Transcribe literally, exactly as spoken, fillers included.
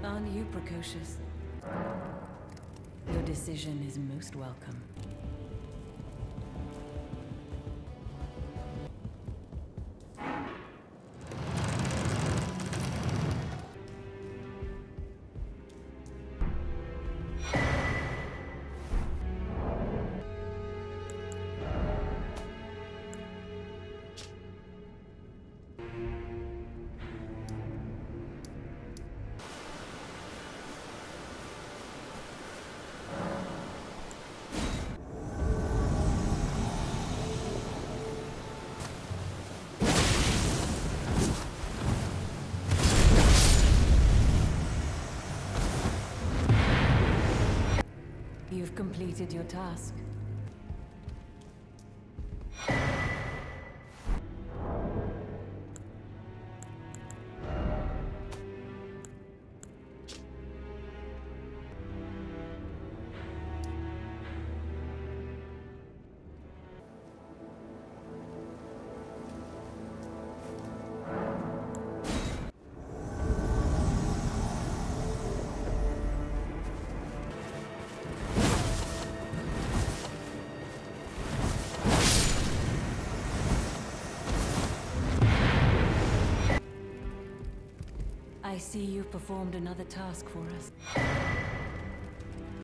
Aren't you precocious? Your decision is most welcome. You've completed your task. I see you've performed another task for us.